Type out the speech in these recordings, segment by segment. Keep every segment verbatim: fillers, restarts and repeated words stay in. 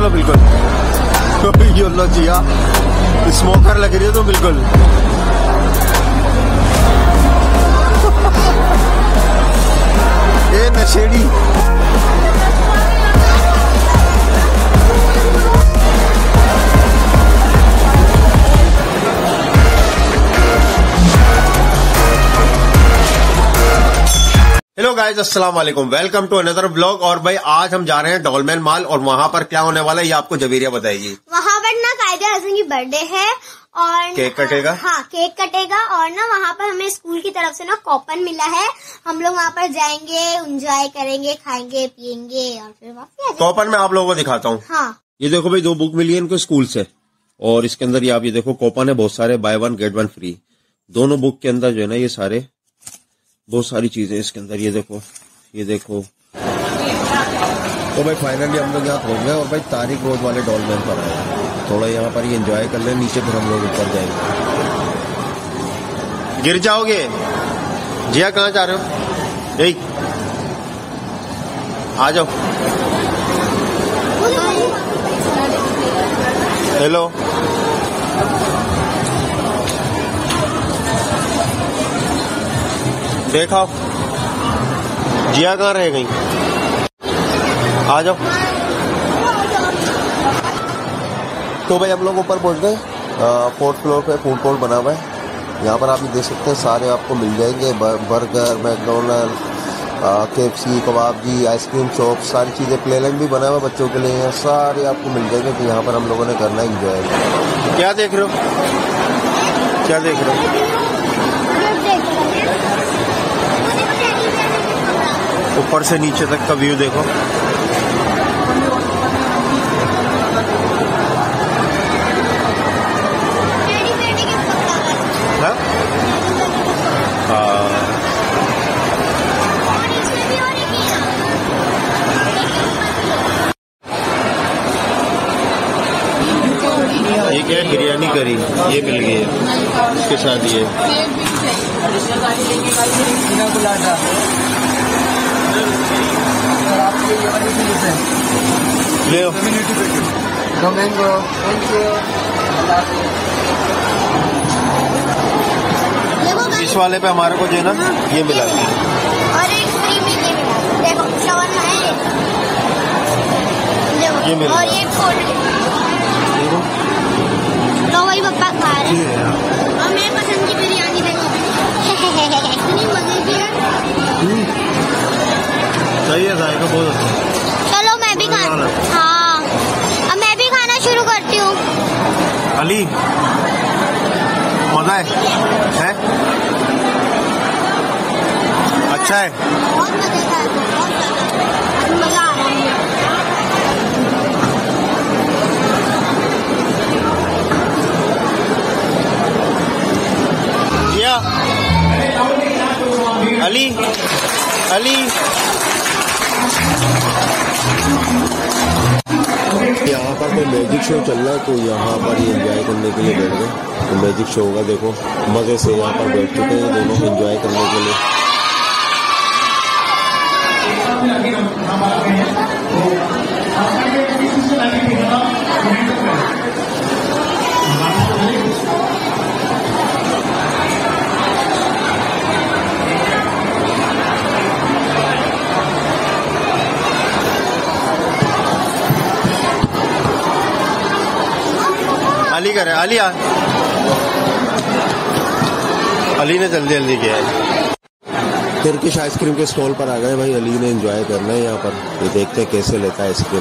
लो बिल्कुल। यो लो जिया, स्मोकर लग रही है तो बिल्कुल। ये नशेड़ी। हेलो गाइस, अस्सलाम वालेकुम, वेलकम टू अनदर ब्लॉग। और भाई आज हम जा रहे हैं डॉलमेन मॉल और वहाँ पर क्या होने वाला है ये आपको जवेरिया बताएगी। वहाँ पर ना कायदे आज़म की बर्थडे है और केक कटेगा। हाँ, केक कटेगा और ना वहाँ पर हमें स्कूल की तरफ से ना कूपन मिला है। हम लोग वहाँ पर जाएंगे, एंजॉय करेंगे, खाएंगे पियेंगे और फिर वापस। कूपन में आप लोगों को दिखाता हूँ। हाँ, ये देखो भाई, दो बुक मिली है इनको स्कूल से और इसके अंदर ये आप ये देखो कूपन है बहुत सारे, buy one get one free. दोनों बुक के अंदर जो है ना ये सारे बहुत सारी चीजें इसके अंदर। ये देखो, ये देखो। तो भाई फाइनली हम लोग यहाँ पहुंच गए और भाई तारिक रोज वाले डॉलमेन पर आए। थोड़ा यहाँ पर ये एंजॉय कर ले, नीचे फिर हम लोग ऊपर जाएंगे। गिर जाओगे। जिया कहाँ जा रहे हो? यही आ जाओ। हेलो, देखा जिया कहाँ रह गई? आ जाओ। तो भाई हम लोग ऊपर पहुंच गए। फोर्थ फ्लोर पे फूड कोर्ट बना हुआ है। यहाँ पर आप देख सकते हैं सारे आपको मिल जाएंगे, बर्गर, मैकडोनल्ड, केएफसी, कबाब जी, आइसक्रीम शॉप, सारी चीज़ें। प्लेलैंड भी बना हुआ बच्चों के लिए, सारे आपको मिल जाएंगे। तो यहाँ पर हम लोगों ने करना है एंजॉय। क्या देख रहे हो? क्या देख रहे हो? ऊपर से नीचे तक का व्यू देखो। हाँ? ये क्या है? बिरयानी करी ये मिल गई है इसके साथ। ये ले लो। Mango, thank you. इस वाले पे हमारे को जो है ना ये मिला है और एक फ्री में ये मिला। देखो शवरमा है, देखो, ये मिला और ये देखो। तो वही पप्पा खा रहे हैं और मेरे पसंद की बिरयानी देखो। इतनी मजे की है। सही है, जाएगा बहुत अच्छा। चलो मैं भी खाना, हाँ अब मैं भी खाना शुरू करती हूँ। अली मजा है, है? अच्छा है, बहुत मजेदार, बहुत ज्यादा मजा आ रहा है। जिया, अली, अली। यहाँ पर कोई मैजिक शो चल रहा है तो यहाँ पर ये एंजॉय करने के लिए बैठ गए। तो मैजिक शो होगा, देखो मजे से यहाँ पर बैठ चुके हैं दोनों एंजॉय करने के लिए। अली करे, अली आ। अली ने जल्दी जल्दी किया है। टर्किश आइसक्रीम के स्टॉल पर आ गए भाई। अली ने एंजॉय करना है यहाँ पर। ये देखते हैं कैसे लेता है ice cream.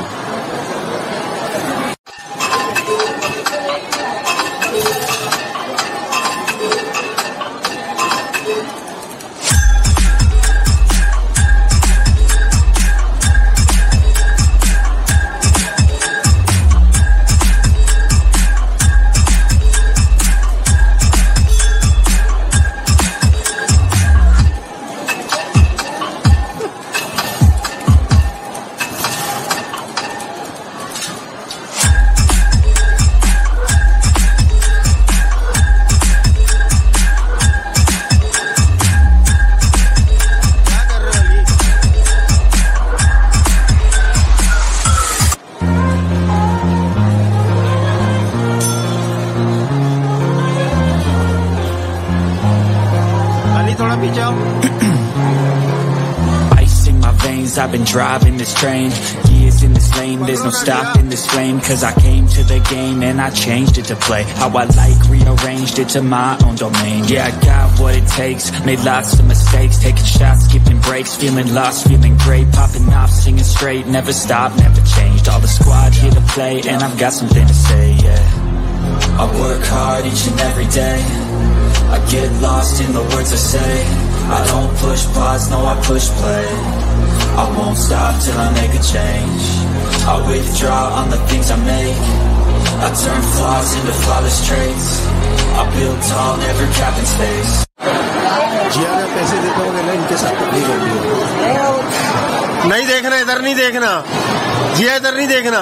years I've been driving this train, years in this lane, there's no stopping this flame. Cause I came to the game and I changed it to play how I like, rearranged it to my own domain. Yeah, I got what it takes, made lots of mistakes, taking shots, skipping breaks, feeling lost, feeling great, popping off, singing straight, never stopped, never changed. All the squad here to play and I've got something to say, yeah. I work hard each and every day, I get lost in the words I say. I don't push pause, no I push play. I won't stop till I make a change. I withdraw on the things I make, I turn flaws into flawless traits. I build tall, never cap in space. Jiya ने पैसे देते होंगे ना, इनके साथ तकलीफ होती है। नहीं देखना, इधर नहीं देखना जिया, इधर नहीं देखना।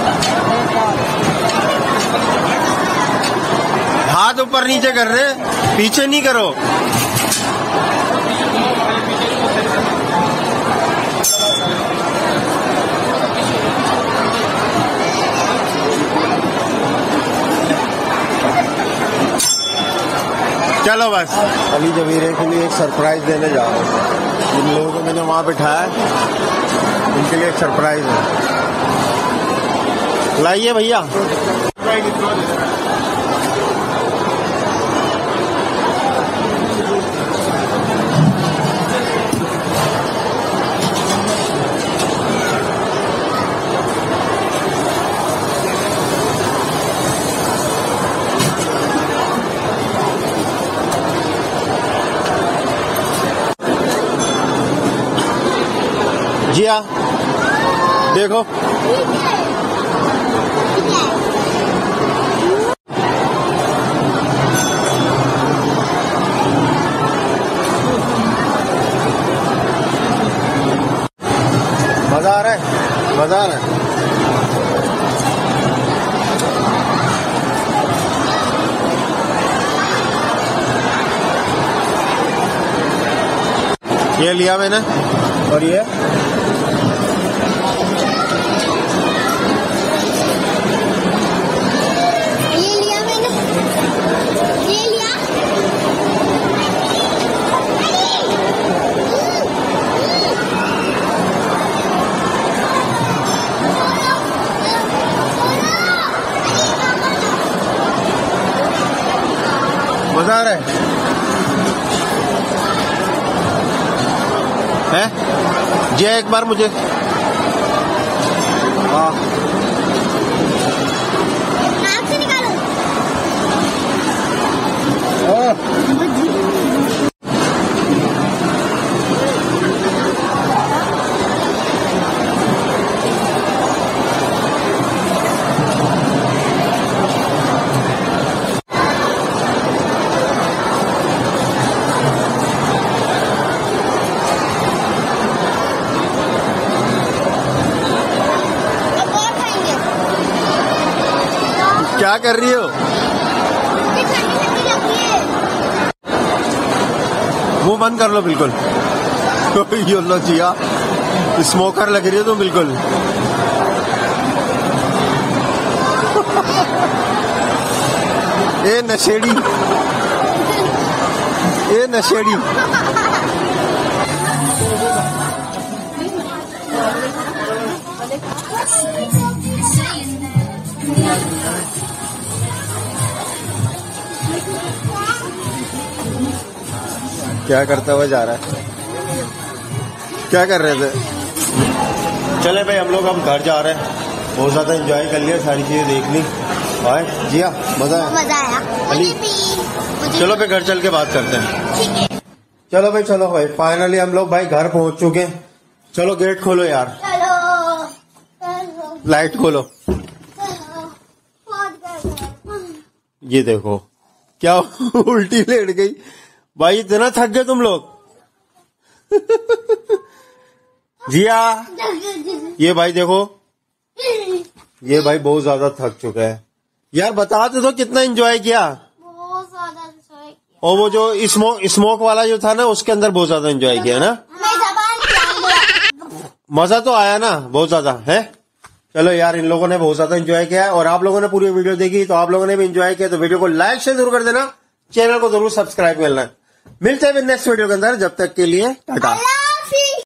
हाथ ऊपर नीचे कर रहे, पीछे नहीं करो। चलो बस, अली जमीरे के लिए एक सरप्राइज देने जा रहा हूँ। जिन लोगों को मैंने वहां बिठाया उनके लिए एक सरप्राइज है। लाइए भैया। जिया देखो, मजा आ रहा है, मजा आ रहा है। ये लिया मैंने, और ये मजा आ रहा है, है? जे एक बार मुझे, हाँ नाक से निकालो। क्या कर रही हो? मुंह बंद कर लो बिल्कुल। यो लो जिया, स्मोकर लग रही हो तुम बिल्कुल। ए नशेड़ी, ए नशेड़ी। क्या करता हुआ जा रहा है? क्या कर रहे थे? चले भाई, हम लोग अब घर जा रहे हैं। बहुत ज्यादा एंजॉय कर लिया, सारी चीजें देख ली। आए जिया, मजा आया? मजा आया। अली, चलो भाई घर चल के बात करते हैं। ठीक है। चलो भाई, चलो भाई, फाइनली हम लोग भाई घर पहुंच चुके हैं। चलो गेट खोलो यार। चलो, चलो, लाइट खोलो। चलो, ये देखो क्या उल्टी लेट गई भाई, इतना थक गए तुम लोग। जिया, ये भाई देखो, ये भाई बहुत ज्यादा थक चुका है यार। बता तो कितना एंजॉय किया। बहुत ज्यादा एंजॉय किया। और वो जो स्मोक स्मोक वाला जो था ना, उसके अंदर बहुत ज्यादा एंजॉय किया ना। मजा तो आया ना बहुत ज्यादा, है? चलो यार, इन लोगों ने बहुत ज्यादा एंजॉय किया है। और आप लोगों ने पूरी वीडियो देखी तो आप लोगों ने भी एंजॉय किया, तो वीडियो को लाइक शेयर जरूर कर देना, चैनल को जरूर सब्सक्राइब करना। मिलते हैं नेक्स्ट वीडियो के अंदर, जब तक के लिए टाटा।